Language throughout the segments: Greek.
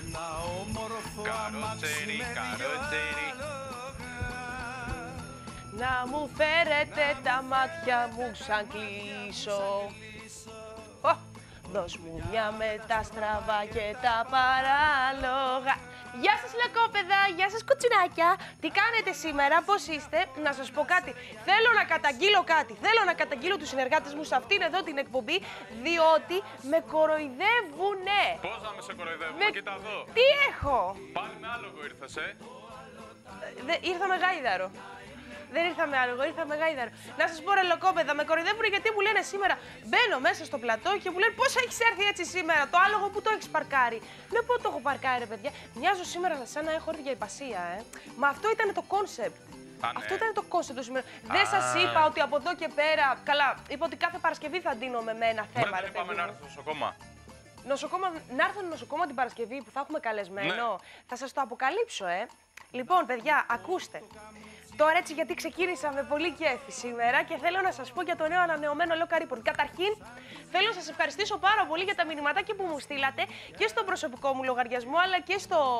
Καροτσέρι, καροτσέρι. Να μου φέρετε τα μάτια μου σαν κλείσω. Δώσ' μου μια με τα στραβά και τα παράλογα. Γεια σας λακόπεδα, γεια σας κουτσινάκια. Τι κάνετε σήμερα, πώς είστε? Να σας πω κάτι. Θέλω να καταγγείλω κάτι. Θέλω να καταγγείλω τους συνεργάτες μου σε αυτήν εδώ την εκπομπή, διότι με κοροϊδεύουνε. Πώς να με σε κοροϊδεύουμε, κοίτα εδώ. Τι έχω? Πάλι με άλογο ήρθες, Ήρθα με γάιδαρο. Δεν ήρθα με άλογο, ήρθα με γάιδαρο. Να σας πω ρε λοκόπεδα, με κοροϊδεύουν γιατί μου λένε σήμερα. Μπαίνω μέσα στο πλατό και μου λένε πώς έχεις έρθει έτσι σήμερα, το άλογο που το έχεις παρκάρει. Λέω πού το έχω παρκάρει, ρε παιδιά. Μοιάζω σήμερα σαν να έχω έρθει για υπασία, Μα αυτό ήταν το κόνσεπτ. Ναι. Αυτό ήταν το κόνσεπτ του σήμερα. Δεν σας είπα ότι από εδώ και πέρα. Καλά, είπα ότι κάθε Παρασκευή θα ντύνω με ένα θέμα. Δεν είπαμε να έρθω στο νοσοκόμα. Να έρθω στο νοσοκόμα την Παρασκευή που θα έχουμε καλεσμένο. Ναι. Θα σας το αποκαλύψω, Λοιπόν, παιδιά, ακούστε. Τώρα έτσι γιατί ξεκίνησα με πολύ κέφι σήμερα και θέλω να σας πω για το νέο ανανεωμένο Local Report. Καταρχήν, θέλω να σας ευχαριστήσω πάρα πολύ για τα μηνυματάκια που μου στείλατε και στο προσωπικό μου λογαριασμό αλλά και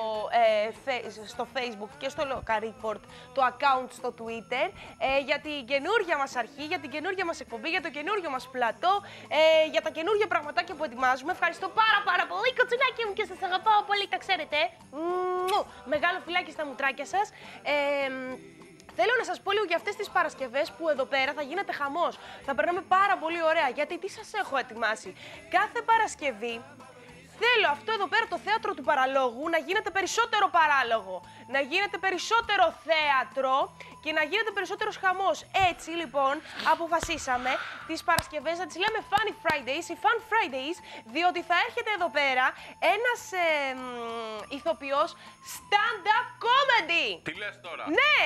στο Facebook και στο Local Report, το account στο Twitter, για την καινούργια μας αρχή, για την καινούργια μας εκπομπή, για το καινούργιο μας πλατό, για τα καινούργια πραγματάκια που ετοιμάζουμε. Ευχαριστώ πάρα πολύ, κοτσινάκι μου, και σας αγαπάω πολύ, τα ξέρετε. Μεγάλο φιλάκι στα μουτράκια σας. Θέλω να σας πω λίγο για αυτές τις Παρασκευές που εδώ πέρα θα γίνεται χαμός. Θα περνάμε πάρα πολύ ωραία, γιατί τι σας έχω ετοιμάσει. Κάθε Παρασκευή θέλω αυτό εδώ πέρα το θέατρο του παραλόγου να γίνεται περισσότερο παράλογο. Να γίνεται περισσότερο θέατρο και να γίνεται περισσότερος χαμός. Έτσι λοιπόν αποφασίσαμε τις Παρασκευές να τις λέμε Funny Fridays ή Fun Fridays, διότι θα έρχεται εδώ πέρα ένας ηθοποιός stand-up comedy. Τι λες τώρα? Ναι!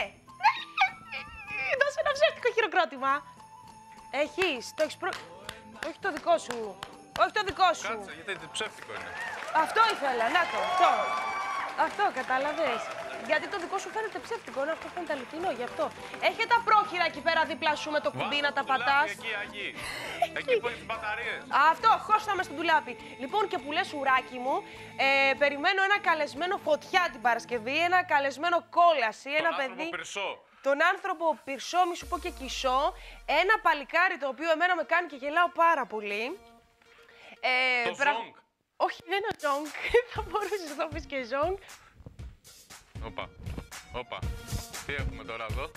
Δώσε ένα ψεύτικο χειροκρότημα. Έχεις, το έχεις Όχι το δικό σου. Όχι το δικό σου. Κάτσε, γιατί ψεύτικο είναι. Αυτό ήθελα, να το. Αυτό, κατάλαβες. Γιατί το δικό σου φαίνεται ψεύτικο, αυτό φαίνεται αληθινό, γι' αυτό. Έχει τα πρόχειρα εκεί πέρα δίπλα σου με το κουμπί να τα πατάς. Εκεί που έχεις μπαταρίες. Αυτό, χώσταμε στο ντουλάπι. Λοιπόν, και που λες ουράκι μου, περιμένω ένα καλεσμένο φωτιά την Παρασκευή, ένα καλεσμένο κόλαση, ένα παιδί. Τον άνθρωπο Πυρσό, μη σου πω και Κισό, ένα παλικάρι το οποίο εμένα με κάνει και γελάω πάρα πολύ. Το Ζόγκ. Όχι, δεν είναι Ζόγκ, θα μπορούσες να το πεις και Ζόγκ. Όπα, τι έχουμε τώρα εδώ?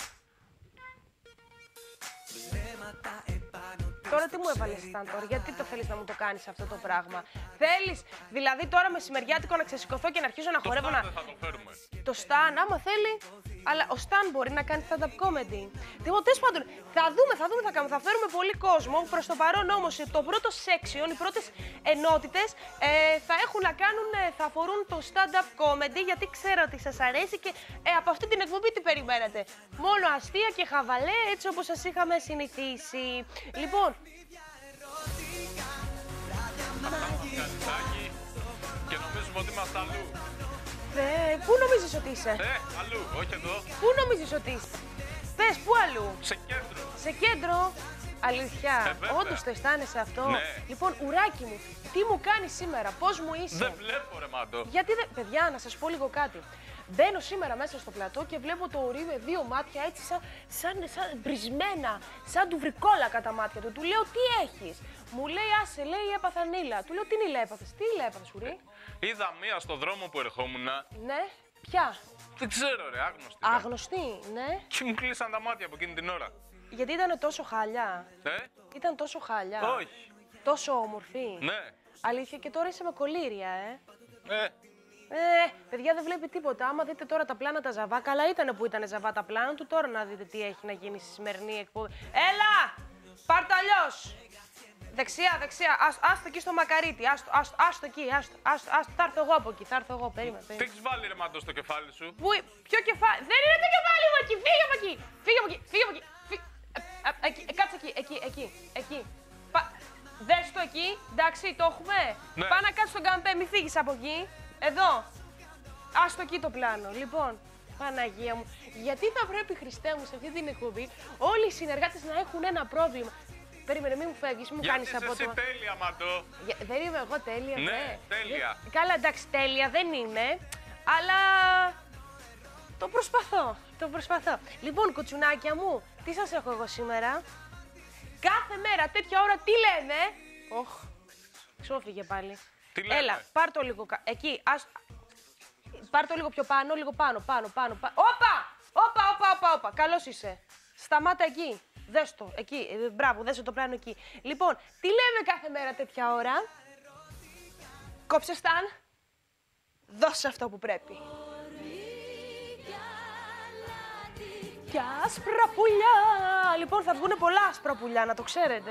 Τώρα τι μου έβαλες Σταν τώρα, γιατί το θέλεις να μου το κάνεις αυτό το πράγμα? Θέλεις δηλαδή τώρα μεσημεριάτικο να ξεσηκωθώ και να αρχίσω να χορεύω να... Θα το φέρουμε. Το Σταν, άμα θέλει, αλλά ο Σταν μπορεί να κάνει stand-up comedy. Τέλος πάντων, θα δούμε, θα κάνουμε, θα φέρουμε πολύ κόσμο. Προς το παρόν όμως, το πρώτο section, οι πρώτες ενότητες θα έχουν να κάνουν, θα αφορούν το stand-up comedy, γιατί ξέρω ότι σας αρέσει και από αυτή την εκπομπή τι περιμένετε? Μόνο αστεία και χαβαλέ, έτσι όπως σας είχαμε συνηθίσει. Λοιπόν, και νομίζουμε ότι είμαστε αλλού. Πού νομίζεις ότι είσαι? Αλλού, όχι εδώ. Πού νομίζεις ότι είσαι? Πες, πού αλλού? Σε κέντρο. Σε κέντρο. Αλήθεια, όντως το αισθάνεσαι αυτό? Ναι. Λοιπόν, ουράκι μου, τι μου κάνεις σήμερα, πώς μου είσαι? Δεν βλέπω ρε Μάντο. Γιατί δεν... Παιδιά, να σας πω λίγο κάτι. Μπαίνω σήμερα μέσα στο πλατό και βλέπω το ορί με δύο μάτια έτσι σαν μπρισμένα, σαν του βρικόλακα τα μάτια του. Του λέω τι έχεις? Μου λέει άσε, λέει έπαθα νύλα. Του λέω τι νύλα έπαθες? Τι νύλα έπαθες, ουρί? Είδα μία στο δρόμο που ερχόμουν. Ναι, ποια? Δεν ξέρω ρε, άγνωστη. Άγνωστη, ναι. Και μου κλείσαν τα μάτια από εκείνη την ώρα. Γιατί ήταν τόσο χάλια? Ήταν τόσο χάλια? Όχι. Τόσο όμορφη? Ναι. Αλήθεια, και τώρα είσαι με κολλήρια, παιδιά δεν βλέπει τίποτα. Άμα δείτε τώρα τα πλάνα τα Ζαβά, καλά ήταν που ήταν Ζαβά τα πλάνα του, τώρα να δείτε τι έχει να γίνει στη σημερινή εκπομπή. Έλα! Πάρ' το αλλιώς! Δεξιά, άστο εκεί στο μακαρίτι, άστο εκεί, άστο, θα έρθω εγώ από εκεί, θα έρθω εγώ, περίμενε. Τι έχεις βάλει ρε Μάντο στο κεφάλι σου? Ποιο κεφάλι? Δεν είναι το κεφάλι μου εκεί, φύγε από εκεί, φύγε από εκεί. Κάτσε εκεί. Δες το εκεί, εντάξει, το έχουμε. Ναι. Πά να κάτσεις στον καμπέ, μη φύγεις από εκεί. Εδώ. Άστο εκεί το πλάνο. Λοιπόν, Παναγία μου, γιατί θα πρέπει, Χριστέ μου, σε αυτή την εκπομπή όλοι οι συνεργάτες να έχουν ένα πρόβλημα? Περίμενε, μην μου φεύγεις, μην μου Γιατί κάνεις είσαι από εσύ το... τέλεια, Μαντώ. Δεν είμαι εγώ τέλεια, Ναι, τέλεια. Καλά, εντάξει, τέλεια δεν είμαι, αλλά το προσπαθώ. Λοιπόν, κουτσουνάκια μου, τι σας έχω εγώ σήμερα? Κάθε μέρα, τέτοια ώρα, τι λένε? Οχ, ξόφυγε πάλι. Τι λέμε? Έλα, πάρ' το λίγο, εκεί, πάρ' το λίγο πιο πάνω, λίγο πάνω. Όπα, καλώς είσαι. Σταμάτα εκεί, δες το, εκεί, μπράβο, δες το πλάνο εκεί. Λοιπόν, τι λέμε κάθε μέρα τέτοια ώρα? Κόψε σταν, δώσε αυτό που πρέπει. Και άσπρα πουλιά. Λοιπόν, θα βγουν πολλά άσπρα πουλιά, να το ξέρετε.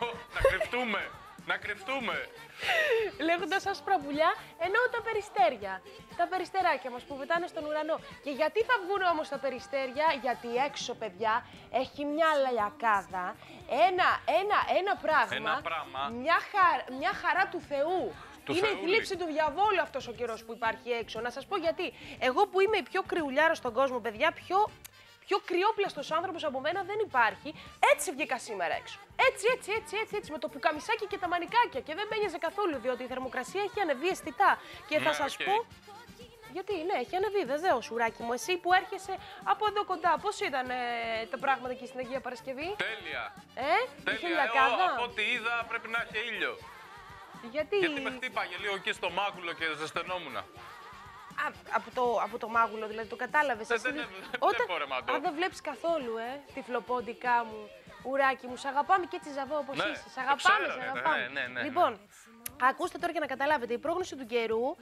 Να κρυφτούμε. Λέγοντας άσπρα πουλιά, εννοώ τα περιστέρια. Τα περιστεράκια μας που πετάνε στον ουρανό. Και γιατί θα βγουν όμως τα περιστέρια? Γιατί έξω, παιδιά, έχει μια λαλιακάδα, ένα πράγμα, μια χαρά του Θεού. Είναι η θλίψη του διαβόλου αυτός ο καιρός που υπάρχει έξω. Να σας πω γιατί. Εγώ που είμαι η πιο κρυουλιάρα στον κόσμο, παιδιά, πιο κρυόπλαστος άνθρωπος από μένα δεν υπάρχει. Έτσι βγήκα σήμερα έξω. Έτσι, με το πουκαμισάκι και τα μανικάκια. Και δεν μπαίνιαζε καθόλου, διότι η θερμοκρασία έχει ανεβεί αισθητά. Και θα σας πω. Γιατί, ναι, έχει ανεβεί, βεβαίως, σουράκι μου. Εσύ που έρχεσαι από εδώ κοντά, πώς ήταν τα πράγματα εκεί στην Αγία Παρασκευή? Τέλεια. Είχε λιακάδα. Από ό,τι είδα πρέπει να έχει ήλιο. Γιατί με χτύπαγε λίγο εκεί στο μάγουλο και ζεσθενόμουν. Από το μάγουλο, δηλαδή, το κατάλαβες? Δεν βλέπω, ρε Μαντώ. Δεν βλέπεις καθόλου, τυφλοπόντικά μου, ουράκι μου. Σ' αγαπάμε και έτσι ζαβό όπως είσαι. Σ' αγαπάμε, Ναι. Λοιπόν, ακούστε τώρα για να καταλάβετε. Η πρόγνωση του καιρού,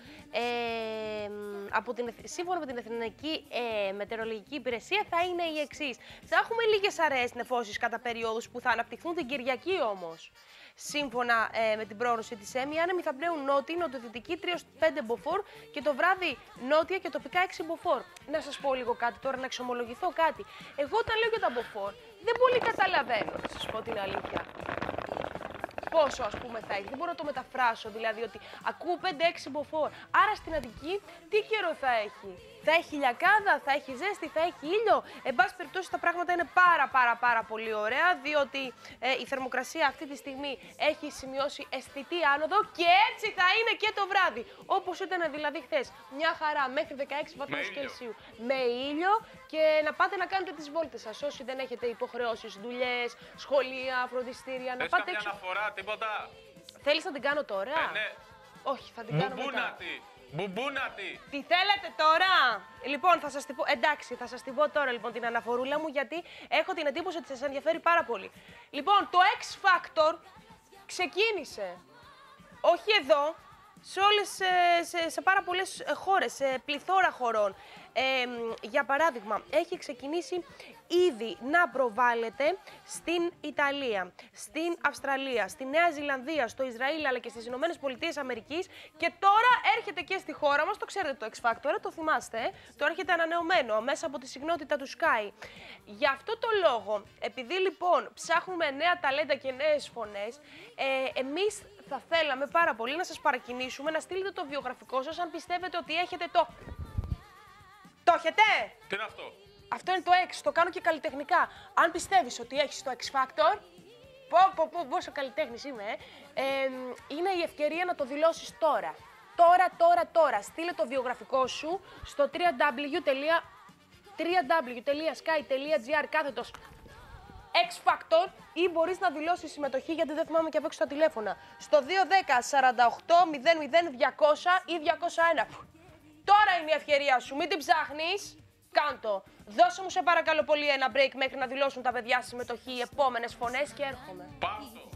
σύμφωνα με την Εθνική Μετεωρολογική Υπηρεσία, θα είναι η εξής. Θα έχουμε λίγες αραιές νεφώσεις κατά περιόδους που θα αναπτυχθούν την Κυριακή όμως. Σύμφωνα με την πρόγνωση της ΕΜΗ, οι άνεμοι θα πνέουν νοτιοδυτική 3-5 μποφόρ και το βράδυ νότια και τοπικά 6 μποφόρ. Να σας πω λίγο κάτι τώρα, να εξομολογηθώ κάτι. Εγώ όταν λέω για τα μποφόρ, δεν πολύ καταλαβαίνω, να σας πω την αλήθεια. Πόσο, ας πούμε, θα έχει. Δεν μπορώ να το μεταφράσω, δηλαδή ότι ακούω 5-6 μποφόρ. Άρα στην Αττική τι καιρό θα έχει? Θα έχει λιακάδα, θα έχει ζέστη, θα έχει ήλιο? Εν πάση περιπτώσει, τα πράγματα είναι πάρα πολύ ωραία, διότι η θερμοκρασία αυτή τη στιγμή έχει σημειώσει αισθητή άνοδο και έτσι θα είναι και το βράδυ. Όπως ήταν δηλαδή χθες. Μια χαρά, μέχρι 16 βαθμούς Κελσίου. Με ήλιο και να πάτε να κάνετε τις βόλτες σας. Όσοι δεν έχετε υποχρεώσεις, δουλειές, σχολεία, φροντιστήρια, να πάτε έξω. Αναφορά, τίποτα. Θέλεις να την κάνω τώρα? Ναι. Όχι, θα την κάνω μετά. Μπουμπούνατη. Τι θέλετε τώρα? Λοιπόν, θα σας την πω. Εντάξει, θα σας την πω τώρα λοιπόν την αναφορούλα μου, γιατί έχω την εντύπωση ότι σας ενδιαφέρει πάρα πολύ. Λοιπόν, το X Factor ξεκίνησε. Όχι εδώ, σε πάρα πολλές χώρες, σε πληθώρα χωρών. Για παράδειγμα, έχει ξεκινήσει ήδη να προβάλλεται στην Ιταλία, στην Αυστραλία, στη Νέα Ζηλανδία, στο Ισραήλ αλλά και στις Ηνωμένες Πολιτείες Αμερικής και τώρα έρχεται και στη χώρα μας, το ξέρετε το X Factor, το θυμάστε, το έρχεται ανανεωμένο μέσα από τη συχνότητα του Sky. Γι' αυτό το λόγο, επειδή λοιπόν ψάχνουμε νέα ταλέντα και νέες φωνές, εμείς θα θέλαμε πάρα πολύ να σας παρακινήσουμε να στείλετε το βιογραφικό σας αν πιστεύετε ότι έχετε το... Το έχετε? Τι είναι αυτό? Αυτό είναι το X, το κάνω και καλλιτεχνικά. Αν πιστεύεις ότι έχεις το X Factor, πόσο καλλιτέχνης είμαι, είναι η ευκαιρία να το δηλώσεις τώρα. Τώρα. Στείλε το βιογραφικό σου στο www.sky.gr κάθετος X Factor ή μπορείς να δηλώσεις συμμετοχή, γιατί δεν θυμάμαι και απ' έξω τα τηλέφωνα, στο 210 48 00 200 ή 201. Τώρα είναι η ευκαιρία σου, μην την ψάχνεις, κάντο. Δώσε μου σε παρακαλώ πολύ ένα break μέχρι να δηλώσουν τα παιδιά συμμετοχή, οι επόμενες φωνές και έρχομαι. Πάρτο.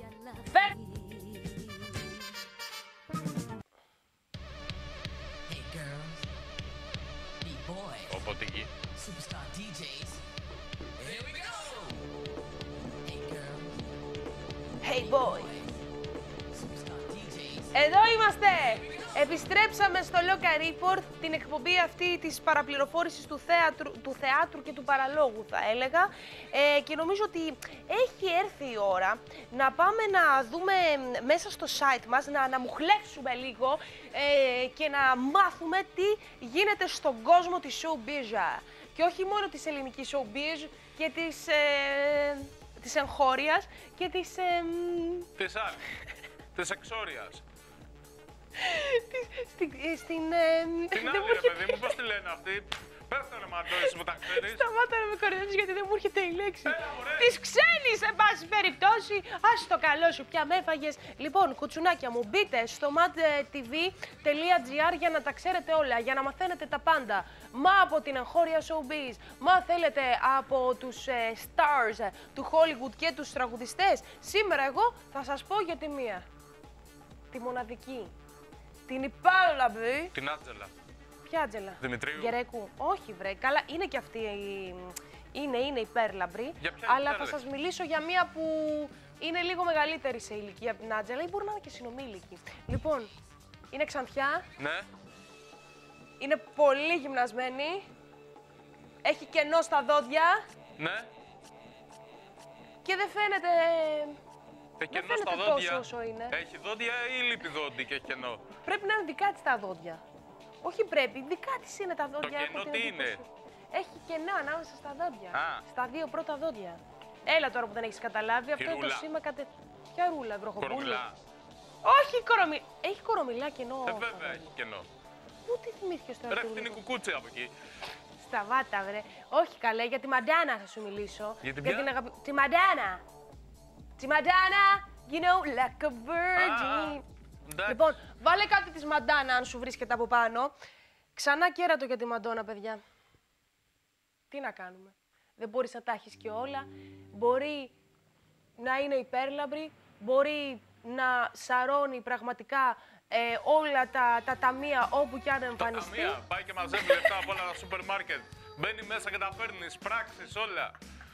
Οπότε εκεί. Hey boy. Εδώ είμαστε! Επιστρέψαμε στο Local Report, την εκπομπή αυτή της παραπληροφόρησης του θεάτρου και του παραλόγου, θα έλεγα. Και νομίζω ότι έχει έρθει η ώρα να πάμε να δούμε μέσα στο site μας, να αναμουχλεύσουμε λίγο και να μάθουμε τι γίνεται στον κόσμο της showbiz. Και όχι μόνο της ελληνικής showbiz και της της εγχώριας και της... Της άλλης. Της εξόριας. Στην... Την δεν άλλη, μου ρε έρχεται- παιδί μου, πώς τη λένε αυτή. Πες το ρε Μαντώνης που τα ξέρεις. Σταμάτα να με κοροϊδεύεις γιατί δεν μου έρχεται η λέξη. Έλα, μωρέ. Της ξένης, εν πάση περιπτώσει. Ας το καλό σου, πια με έφαγες. Λοιπόν, κουτσουνάκια μου, μπείτε στο madtv.gr για να τα ξέρετε όλα, για να μαθαίνετε τα πάντα. Μα από την εγχώρια showbiz, μα θέλετε από τους stars του Hollywood και τους τραγουδιστές. Σήμερα εγώ θα σας πω για τη μία. Τη μοναδική. Την υπάλληλη. Την Άτζελα. Ποια Άτζελα? Δημητρίου. Γερέκου. Όχι, βρε. Καλά, είναι και αυτή η. Είναι υπέρλαμπρη. Για ποια Αλλά θα υπέρλαμπρη? σας μιλήσω για μία που είναι λίγο μεγαλύτερη σε ηλικία από την Άτζελα ή μπορεί να είναι και συνομήλικη. Λοιπόν, είναι ξανθιά. Ναι. Είναι πολύ γυμνασμένη. Έχει κενό στα δόντια. Ναι. Και δεν φαίνεται. Έχει Δεν κενό στα φαίνεται δόντια. τόσο όσο είναι. Έχει δόντια ή λείπει δόντι και έχει κενό. Πρέπει να είναι δικά της τα δόντια. Όχι πρέπει, δικά της είναι τα δόντια. κενό έχω την τι εντύπωση. είναι? Έχει κενά ανάμεσα στα δόντια. Α. Στα δύο πρώτα δόντια. Έλα τώρα που δεν έχεις καταλάβει, αυτό είναι το ρούλα. σήμα Ποια ρούλα, βροχοπούλου? Κορομιλά. Όχι κορομιλά. Έχει κορομιλά κενό. Βέβαια έχει κενό. Πού τι θυμήθηκες τώρα? Ρε, του αυτή είναι η ρούλου? κουκούτσι από εκεί. Σταμάτα, βρε. Όχι καλέ, για τη Μαντάνα θα σου μιλήσω. Για την ποια? Τη Μαντάνα. Τη Μαντάνα, you know, like a virgin. Εντάξει. Λοιπόν, βάλε κάτι της Μαντάνα αν σου βρίσκεται από πάνω. Ξανά κέρατο για τη Μαντόνα, παιδιά. Τι να κάνουμε. Δεν μπορείς να τα έχεις και όλα. Μπορεί να είναι υπέρλαμπρη, μπορεί να σαρώνει πραγματικά όλα τα ταμεία όπου κι αν Τα εμφανιστεί. ταμεία πάει και μαζεύει λεφτά από όλα τα σούπερ μάρκετ. Μπαίνει μέσα και τα παίρνει, πράξεις όλα.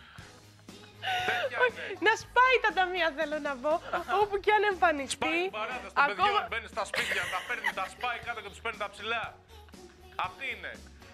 Τέτοια είναι. Να σπάει τα ταμεία, θέλω να πω, όπου κι αν εμφανιστεί. Σπάει παράδοση των παιδιών, μπαίνει στα σπίτια, τα παίρνει, τα σπάει κάτω και τους παίρνει τα ψηλά. Αυτή είναι.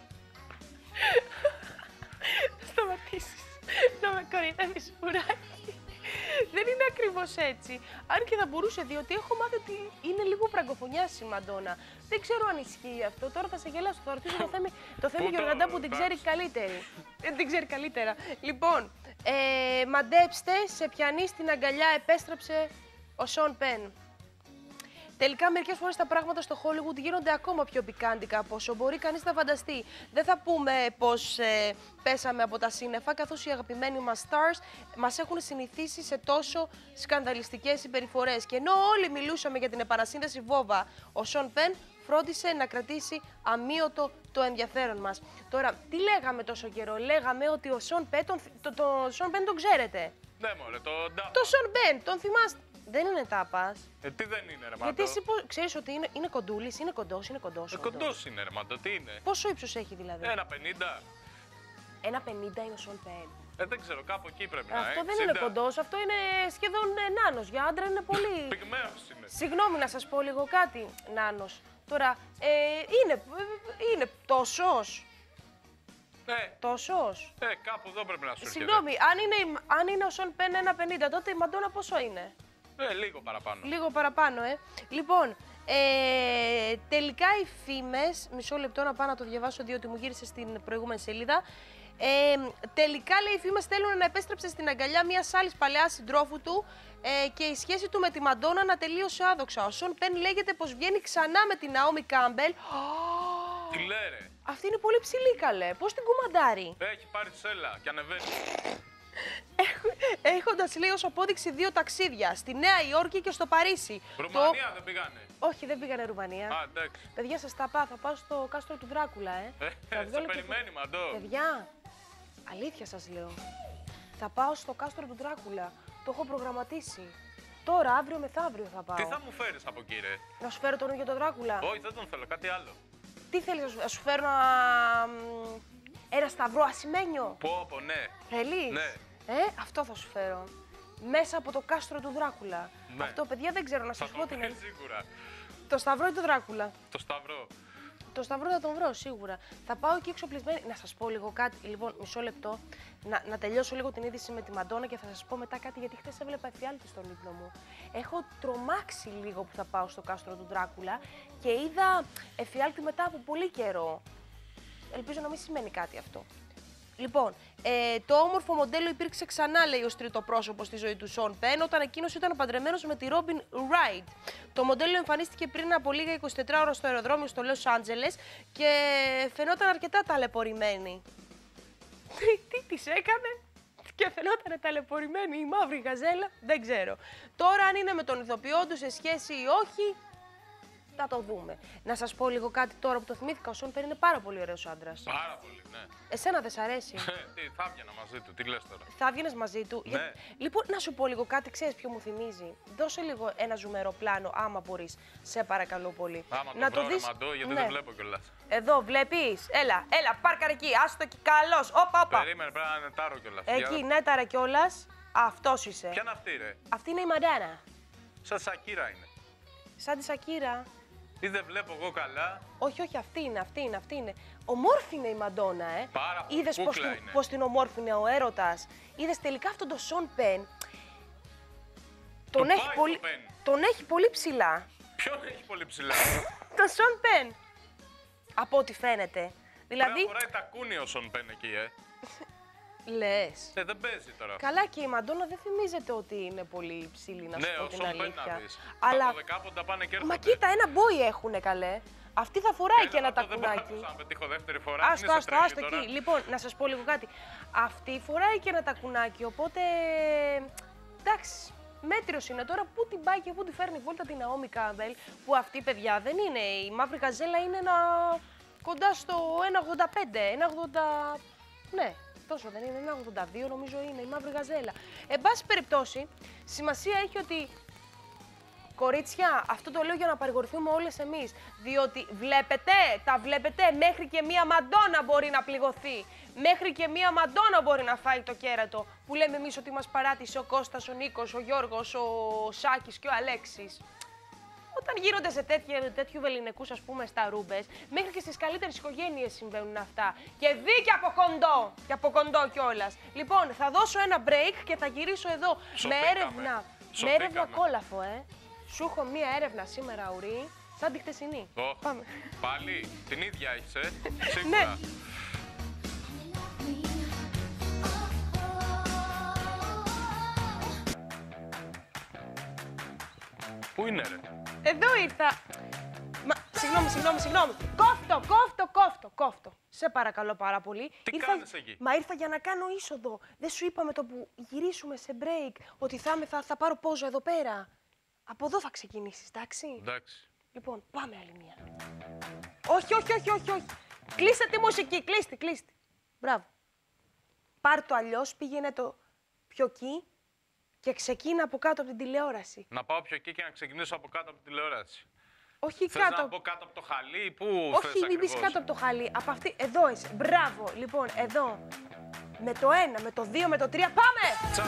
Σταματήσεις να με κοροϊδεύεις, ουράκι. Δεν είναι ακριβώς έτσι. Αν και θα μπορούσε, διότι έχω μάθει ότι είναι λίγο φραγκοφωνιάς η Μαντόνα. Δεν ξέρω αν ισχύει αυτό. Τώρα θα σε γελάσω. Θα ρωτήσω το Θέμη Πού Γεωργαντά το που την ρωτάς? ξέρει καλύτερη. Την ξέρει καλύτερα. Λοιπόν, μαντέψτε, σε ποιανή στην αγκαλιά επέστρεψε ο Σον Πεν. Τελικά, μερικές φορές τα πράγματα στο Hollywood γίνονται ακόμα πιο πικάντικα από όσο μπορεί κανείς να φανταστεί. Δεν θα πούμε πως πέσαμε από τα σύννεφα, καθώς οι αγαπημένοι μας stars μας έχουν συνηθίσει σε τόσο σκανδαλιστικές συμπεριφορές. Και ενώ όλοι μιλούσαμε για την επανασύνδεση βόβα, ο Σον Πεν φρόντισε να κρατήσει αμύωτο το ενδιαφέρον μας. Τώρα, τι λέγαμε τόσο καιρό? Λέγαμε ότι ο Σον Πεν τον ξέρετε. Ναι, μωρέ, το ντάπα. Το Σον Πεν, τον θυμάστε? Δεν είναι τάπας. Τι δεν είναι, ρε Γιατί Μαντώ. εσύ ξέρεις ότι είναι κοντούλης, είναι κοντός, είναι κοντός. Κοντός είναι, ρε Μαντώ, τι είναι. Πόσο ύψος έχει δηλαδή? 1,50. 1,50 είναι ο Σον Πεν. Δεν ξέρω, κάπου εκεί πρέπει να Αυτό είναι. δεν είναι κοντός, αυτό είναι σχεδόν νάνος. Για άντρα είναι πολύ. Πυγμαίος είναι. Συγγνώμη να σας πω λίγο κάτι, νάνος. Τώρα, είναι τόσος. Ναι, Τόσος. κάπου εδώ πρέπει να σου έρχεται. Συγγνώμη, αν είναι ο Σον Πεν 1,50, τότε η Μαντόνα πόσο είναι? Λίγο παραπάνω. Λίγο παραπάνω, Λοιπόν, τελικά οι φήμες, μισό λεπτό να πάω να το διαβάσω διότι μου γύρισε στην προηγούμενη σελίδα. Τελικά, λέει, οι φήμες θέλουν να επέστρεψε στην αγκαλιά μιας άλλης παλαιάς συντρόφου του και η σχέση του με τη Μαντόνα να τελείωσε άδοξα. Ο Σον Πεν λέγεται πως βγαίνει ξανά με την Ναόμι Κάμπελ. Τι λέρε. Αυτή είναι πολύ ψηλή, καλέ. Πώς την κουμαντάρει? Έχει πάρει σέλα και ανεβαίνει. Έχοντας, λέει, ως απόδειξη 2 ταξίδια, στη Νέα Υόρκη και στο Παρίσι. Ρουμανία δεν πήγανε. Όχι, δεν πήγανε Ρουμανία. Α, εντάξει. Παιδιά, σας τα πάω. Θα πάω στο κάστρο του Δράκουλα, Θα βγάλω Σε και- περιμένει, Μαντώ. Παιδιά, αλήθεια σας λέω. Θα πάω στο κάστρο του Δράκουλα. Το έχω προγραμματίσει. Τώρα, αύριο μεθαύριο θα πάω. Τι θα μου φέρεις από εκεί, ρε. Να σου φέρω τον ίδιο τον Δράκουλα. Όχι, δεν τον θέλω, κάτι άλλο. Τι θέλεις να σου φέρω ένα σταυρό ασημένιο? Πω, ναι. Θέλεις? Ναι. Αυτό θα σου φέρω. Μέσα από το κάστρο του Δράκουλα. Ναι. Αυτό, παιδιά, δεν ξέρω να Θα σας πω τον την βρεις αλήθεια. σίγουρα. Το σταυρό ή το Δράκουλα? Το σταυρό. Το σταυρό θα τον βρω σίγουρα. Θα πάω εκεί εξοπλισμένη. Να σας πω λίγο κάτι. Λοιπόν, μισό λεπτό. Να τελειώσω λίγο την είδηση με τη Μαντόνα και θα σας πω μετά κάτι, γιατί χθες έβλεπα εφιάλτη στον ύπνο μου. Έχω τρομάξει λίγο που θα πάω στο κάστρο του Δράκουλα και είδα εφιάλτη μετά από πολύ καιρό. Ελπίζω να μην σημαίνει κάτι αυτό. Λοιπόν, το όμορφο μοντέλο υπήρξε ξανά, λέει, ως τρίτο πρόσωπο στη ζωή του Σον Πεν, όταν εκείνος ήταν παντρεμένος με τη Ρόμπιν Ράιτ. Το μοντέλο εμφανίστηκε πριν από λίγα 24 ώρα στο αεροδρόμιο στο Λος Άντζελες και φαινόταν αρκετά ταλαιπωρημένη. Τι της έκανε και φαινόταν ταλαιπωρημένη η μαύρη γαζέλα, δεν ξέρω. Τώρα αν είναι με τον ηθοποιό του σε σχέση ή όχι, θα το δούμε. Να σας πω λίγο κάτι τώρα που το θυμήθηκα. Ο Σον Πεν είναι πάρα πολύ ωραίος άντρας. Πάρα πολύ, ναι. Εσένα δεν σ' αρέσει? Τι, θα έβγαινα μαζί του, τι λες τώρα. Θα έβγαινες μαζί του. Ναι. Λοιπόν, να σου πω λίγο κάτι, ξέρεις ποιο μου θυμίζει. Δώσε λίγο ένα ζουμερό πλάνο, άμα μπορείς. Σε παρακαλώ πολύ. Άμα να το το δεις. Μαντώ, γιατί Ναι. δεν βλέπω κιόλας. Εδώ βλέπεις. Έλα, πάρκαρ εκεί. Άστο εκεί, καλώς. Όπα. Περίμενε, πρέπει να νετάρω κιόλας. Εκεί, νέταρα κιόλας. Αυτός είσαι. Ποια είναι αυτή, ρε. Αυτή είναι η Μαντάνα. Σαν Σακύρα είναι. Σαν τη Σακύρα. Ή δεν βλέπω εγώ καλά. Όχι, αυτή είναι. Ομόρφη είναι η Μαντόνα, Πάρα πολύ, Είδες κούκλα είναι. πώς την ομόρφινε ο έρωτας. Είδες τελικά αυτόν τον Σον Πεν. Τον έχει πολύ ψηλά. Ποιον έχει πολύ ψηλά. Το Σον Πεν. Από ό,τι φαίνεται. Δηλαδή. Πρέπει να φοράει τακούνι ο Σον Πεν εκεί, Λες. δεν παίζει τώρα. Καλά, και η Μαντόνα δεν θυμίζεται ότι είναι πολύ ψηλή, να σου Ναι, πω ο την Σον Πεν αλήθεια. να δεις. Αλλά. Τα 12 πόντα πάνε και έρχονται. Μα κοίτα, ένα μπόι έχουνε, καλέ. Αυτή θα φοράει και ένα Δεν τακουνάκι. μπορούσα να πετύχω δεύτερη φορά. Άστο εκεί. Λοιπόν, να σας πω λίγο κάτι. Αυτή φοράει και ένα τακουνάκι, οπότε. Εντάξει. Μέτριος είναι τώρα. Πού την πάει και πού τη φέρνει βόλτα την Ναόμι Κάμπελ, που αυτή, παιδιά, δεν είναι. Η μαύρη γαζέλα είναι κοντά στο 1,85. 1,80. Ναι, τόσο δεν είναι. 1,82 νομίζω είναι η μαύρη γαζέλα. Εν πάση περιπτώσει, σημασία έχει ότι. Κορίτσια, αυτό το λέω για να παρηγορηθούμε όλες εμείς. Διότι τα βλέπετε, μέχρι και μία Μαντόνα μπορεί να πληγωθεί. Μέχρι και μία Μαντόνα μπορεί να φάει το κέρατο. Που λέμε εμείς ότι μας παράτησε ο Κώστας, ο Νίκος, ο Γιώργος, ο Σάκης και ο Αλέξης. Όταν γίνονται σε τέτοιου βεληνικούς, ας πούμε, στα ρούμπες, μέχρι και στις καλύτερες οικογένειες συμβαίνουν αυτά. Και δει και από κοντό. Και από κοντό κιόλας. Λοιπόν, θα δώσω ένα break και θα γυρίσω εδώ με έρευνα κόλαφο, Σου έχω μία έρευνα σήμερα, Ουρή, σαν τη χτεσινή. Πάμε. Πάλι, την ίδια έχεις, Ναι. σίγουρα. Πού είναι, ρε? Εδώ ήρθα. Συγγνώμη. Κόφτο. Σε παρακαλώ πάρα πολύ. Τι κάνεις εκεί? Μα ήρθα για να κάνω είσοδο. Δεν σου είπα με το που γυρίσουμε σε break ότι θα πάρω πόζο εδώ πέρα. Από εδώ θα ξεκινήσεις, εντάξει. Εντάξει. Λοιπόν, πάμε άλλη μία. Όχι. Κλείστε τη μουσική, κλείστη. Μπράβο. Πάρ' το αλλιώς, πήγαινε το πιο εκεί και ξεκίνα από κάτω από την τηλεόραση. Να πάω πιο εκεί και να ξεκινήσω από κάτω από την τηλεόραση. Όχι Θες κάτω. να πω κάτω από το χαλί, πού Όχι, θες μην πεις ακριβώς? κάτω από το χαλί. Από αυτή, εδώ είσαι. Μπράβο. Λοιπόν, εδώ. Με το 1, με το 2, με το 3. Πάμε!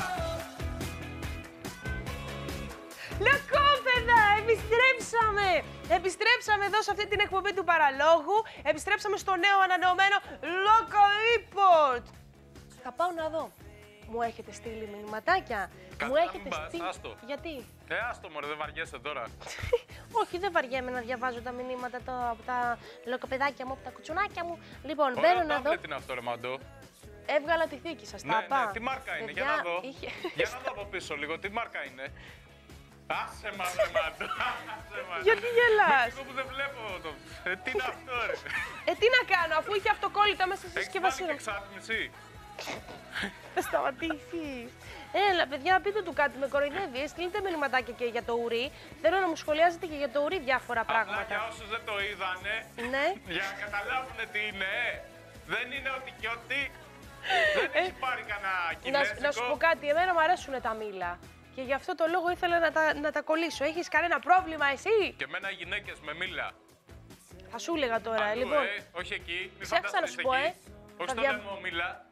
Λακκόπεδα, επιστρέψαμε εδώ σε αυτή την εκπομπή του παραλόγου. Επιστρέψαμε στο νέο ανανεωμένο Loco Report. Θα πάω να δω. Μου έχετε στείλει μηνυματάκια. Μου έχετε στείλει. Άστο. Γιατί? Άστο μωρέ, δεν βαριέσαι τώρα. Όχι, δεν βαριέμαι να διαβάζω τα μηνύματα από τα λοκοπεδάκια μου, από τα κουτσουνάκια μου. Λοιπόν, Ωραίο μπαίνω να δω. τάμπλετ είναι αυτό, ρε Μαντώ. Έβγαλα τη θήκη σας, τα Ναι, τι μάρκα είναι, για να δω. Είχε... Για να δω από πίσω λίγο, τι μάρκα είναι. Άσε μας, ρε Μαντώ, άσε μας. Γιατί γελάς? Εγώ που δεν βλέπω το... τι είναι αυτό, ρε. Τι να κάνω, αφού είχε αυτοκόλλητα μέσα στη Έχεις βάλει συσκευασία. και εξάτμιση. Θα σταματήσεις. Έλα, παιδιά, πείτε του κάτι, με κοροϊδεύει. Στείλτε μηνυματάκια και για το ουρί. Θέλω να μου σχολιάζετε και για το ουρί διάφορα Απλά πράγματα. για όσους δεν το είδανε, Ναι. για να καταλάβουν τι είναι. Δεν είναι ότι και ότι. Δεν έχει πάρει κανένα κινέζικο. Να σου πω κάτι, εμένα μου αρέσουν τα μήλα. Και γι' αυτό το λόγο ήθελα να τα κολλήσω. Έχεις κανένα πρόβλημα εσύ? Και εμένα γυναίκες με μήλα. Θα σου έλεγα τώρα, Αλλού, λοιπόν. όχι εκεί. Μη Ξέχασα να σου φανταστείς πω, εκεί. Όχι θα στο δια- λαιμό μήλα.